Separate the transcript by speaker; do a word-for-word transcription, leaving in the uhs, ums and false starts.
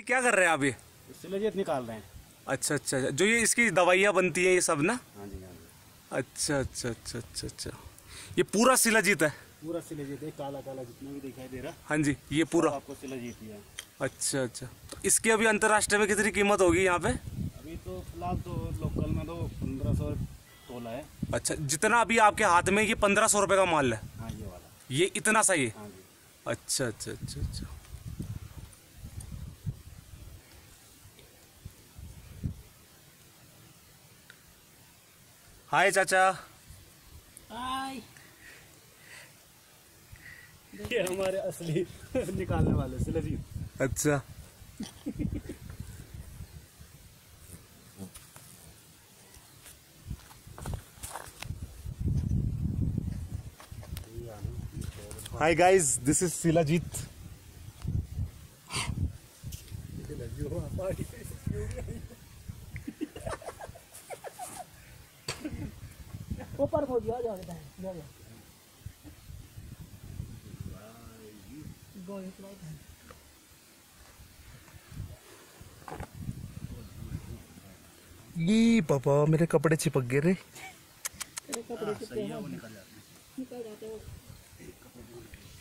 Speaker 1: क्या कर रहे हैं आप? ये
Speaker 2: शिलाजीत निकाल रहे हैं।
Speaker 1: अच्छा अच्छा, जो ये इसकी दवाइयाँ बनती हैं ये सब ना?
Speaker 2: हाँ जी, हाँ जी।
Speaker 1: अच्छा अच्छा अच्छा अच्छा अच्छा, ये पूरा शिलाजीत है?
Speaker 2: पूरा शिलाजीत है, काला काला जितना भी दिखाई दे रहा।
Speaker 1: हाँ जी, ये पूरा
Speaker 2: आपको शिलाजीत ही है। अच्छा
Speaker 1: अच्छा, तो इसकी अभी अंतर्राष्ट्रीय में कितनी कीमत होगी यहाँ पे?
Speaker 2: अभी तो फिलहाल तो लोकल में तो पंद्रह सौ तोला है। अच्छा,
Speaker 1: जितना अभी आपके हाथ में ये पंद्रह सौ रुपये का माल है?
Speaker 2: हाँ, ये वाला,
Speaker 1: ये इतना सही है?
Speaker 2: हाँ जी।
Speaker 1: अच्छा अच्छा अच्छा अच्छा। हाय चाचा।
Speaker 2: हाय। ये हमारे असली निकालने वाले शिलाजीत।
Speaker 1: अच्छा, hi guys, this is shilajit.
Speaker 3: ऊपर हो गया जाता है जा जा गो इतना
Speaker 1: ये पापा मेरे कपड़े चिपक गए रे।
Speaker 3: तेरे कपड़े चिपके हैं, निकल जाते हैं।